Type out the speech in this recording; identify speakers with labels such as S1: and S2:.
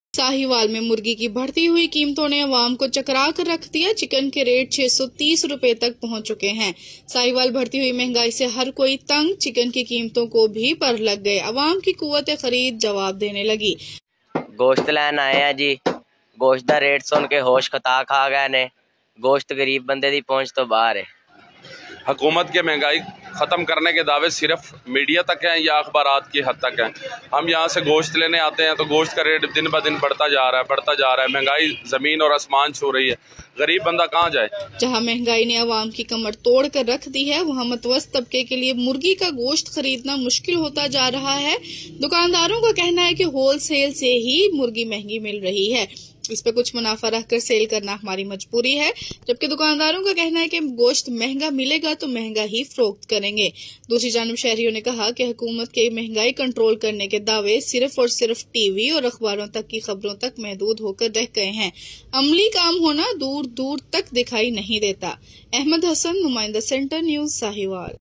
S1: साहिवाल में मुर्गी की बढ़ती हुई कीमतों ने अवाम को चकरा कर रख दिया। चिकन के रेट 630 रुपए तक पहुंच चुके हैं। साहिवाल बढ़ती हुई महंगाई से हर कोई तंग। चिकन की कीमतों को भी पर लग गए। अवाम की कुव्वत खरीद जवाब देने लगी।
S2: गोश्त लैन आए हैं जी, गोश्त का रेट सुन के होश खता खा गए ने। गोश्त गरीब बंदे दी पहुंच तो बाहर है।
S3: हुकूमत के महंगाई ख़त्म करने के दावे सिर्फ मीडिया तक हैं या अखबारात की हद तक हैं। हम यहाँ से गोश्त लेने आते हैं तो गोश्त का रेट दिन ब दिन बढ़ता जा रहा है। महंगाई ज़मीन और आसमान छू रही है। गरीब बंदा कहाँ जाए। जहाँ
S1: महंगाई ने अवाम की कमर तोड़ कर रख दी है, वहाँ मतवस्त तबके के लिए मुर्गी का गोश्त खरीदना मुश्किल होता जा रहा है। दुकानदारों का कहना है कि होलसेल से ही मुर्गी महंगी मिल रही है। इस पे कुछ मुनाफा रखकर सेल करना हमारी मजबूरी है, जबकि दुकानदारों का कहना है कि गोश्त महंगा मिलेगा तो महंगा ही फरोख्त करेंगे। दूसरी जानब शहरियों ने कहा कि हुकूमत के महंगाई कंट्रोल करने के दावे सिर्फ और सिर्फ टीवी और अखबारों तक की खबरों तक महदूद होकर रह गए हैं। अमली काम होना दूर दूर तक दिखाई नहीं देता। अहमद हसन, नुमाइंदा सेंटर न्यूज, साहिवाल।